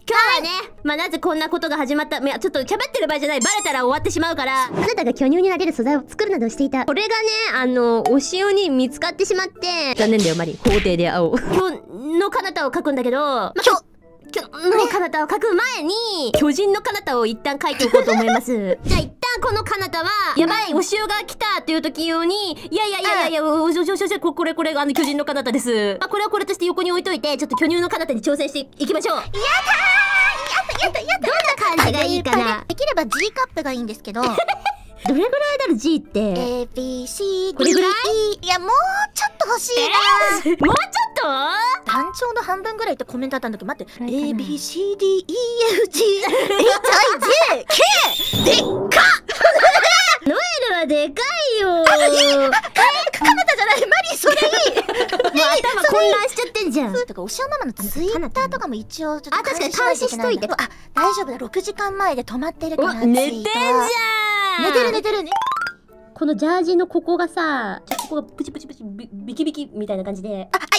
日はね、まあなぜこんなことが始まった、いやちょっと喋ってる場合じゃない、バレたら終わってしまうから、あなたが巨乳になれる素材を作るなどしていた。これがね、お塩に見つかってしまって、残念だよマリン、法廷で会おう。今日の彼方を書くんだけど、今日の彼方を書く前に、巨人の彼方を一旦書いておこうと思います。じゃあ一旦この彼方は、やばい、お塩が来たっていう時用に、いや、これ、巨人の彼方です。まあ、これはこれとして横に置いといて、ちょっと巨乳の彼方に挑戦していきましょう。やったー、どんな感じがいいかな。 できれば G カップがいいんですけど。 どれぐらいだろ G って。 A B C D これぐらい？ いや、もうちょっと欲しいな。 もうちょっと？ 団長の半分ぐらいってコメントあったんだけど、待って。A B C D E F G H I J K でっかノエルはでかいよ。 カナダじゃない、マリー、それいい。 もう頭混乱しちゃってんじゃん。 とか、お塩ママのツイッターとかも一応ちょっと確かに監視しといて。 あ、大丈夫だ、6時間前で止まってるから。 寝てんじゃん。 寝てるね。 このジャージのここがさ、ここがプチビキビキみたいな感じで、いいプ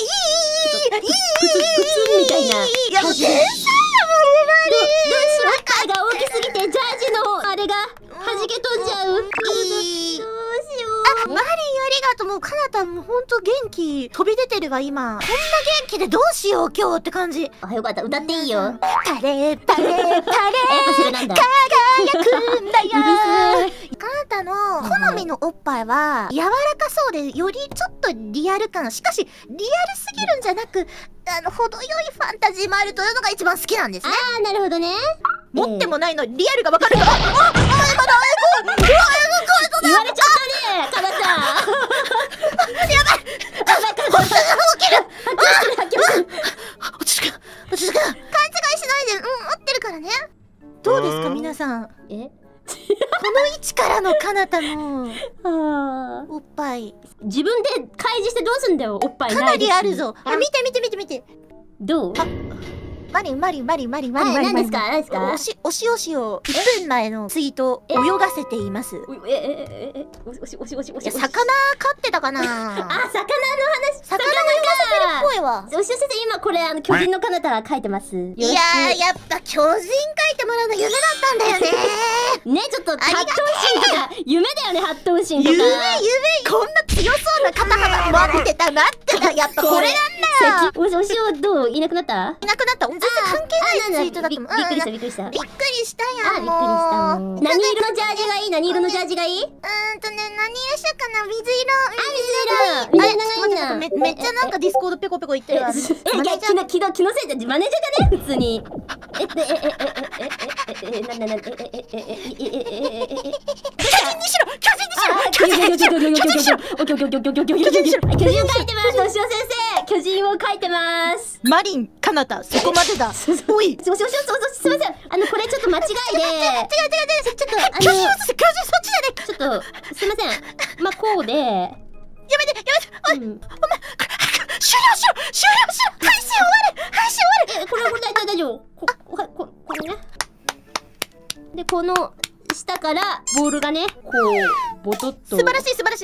ツンみたいな。 いや、もう天才だもん、 どうしよう、貝が大きすぎてジャージのあれが弾け飛んじゃう。どうしよう。 マリン、ありがとう。もうカナタもほんと元気飛び出てるわ今。こんな元気でどうしよう今日って感じ。 あ、よかった、歌っていいよ。 パレそれなんだ。 輝くんだよ。カナタの好みのおっぱいは柔らかそうでよりちょっとリアル感、しかしリアルすぎるんじゃなく、程よいファンタジーもあるというのが一番好きなんですね。 あー、なるほどね。 持ってもないのリアルがわかると、 言われちゃったね、かなちゃん。 やばい、起きる。落ち着く。勘違いしないで、合ってるからね。どうですか皆さん。この位置からのカナタのおっぱい、 自分で開示してどうすんだよ。おっぱいかなりあるぞ。見て。 どう？ マリン。 何ですか？ おしを1分前のツイート泳がせています。 魚飼ってたかな。 あ、魚の話。 魚泳がせてるっぽいわ。 おし先生、今これ巨人の彼方書いてます。 いやー、やっぱ巨人書いてもらうの夢だったんだよね。 ね、ちょっと八頭身とか夢だよね、八頭身とか。 夢、こんな強そうな肩幅待ってた。やっぱこれなんだよ。 おしおどう？いなくなった？ いなくなった。全然関係ないツイートだと思う。 びっくりした。びっくりしたよ。 びっくりしたもう。 何色のジャージがいい？何色のジャージがいい？ 何色しようかな。水色。めっちゃなんかディスコードペコペコ言ってるわ。 気のせいでマネージャーじゃね普通に。巨人を書いてます。 マリン、カナタ、そこまでだ。おい。 すいません。これちょっと間違いで。 違う。巨人そっちじゃね。 ちょっとすいません。まあこうで。やめて。お前、終了しろ。配信終わる。 これ大丈夫。これね。で、この下からボールがね、こうボトッと。 素晴らしい。やばい、 2人いる。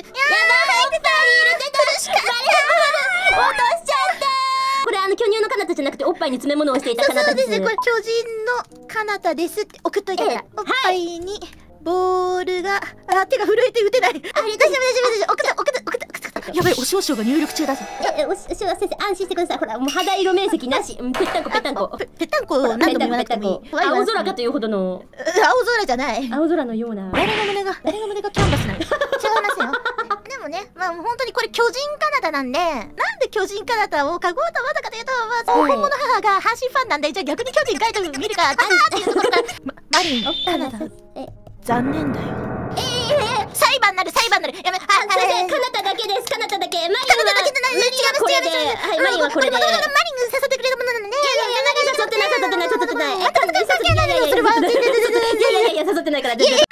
落としちゃった。これ巨乳の彼方じゃなくておっぱいに詰め物をしていた彼方です。 そうです。これ巨人の彼方ですって送っといてから。おっぱいにボールが、手が震えて打てない。大丈夫。送った。やばい、おしおが入力中だぞ。 おし先生、安心してください。ほら、もう肌色面積なし。ぺったんこ。 ぺったんこ何度も言わなくてもいい。 青空かというほどの。 青空じゃない。 青空のような。 誰が胸がキャンバスなの。違いますよ。でもね、まあ本当にこれ巨人カナダなんで、なんで巨人カナダを書こうと思ったかというと、本物母が阪神ファンなんで、じゃあ逆に巨人書いてみるから、っていうところから、マリン、カナダ、残念だよ。裁判なる。やめ、 カナタだけです。カナタだけ。マリンはこれで。 マリンが誘ってくれたものなのね。 誘ってない。それは。いや、誘ってないから。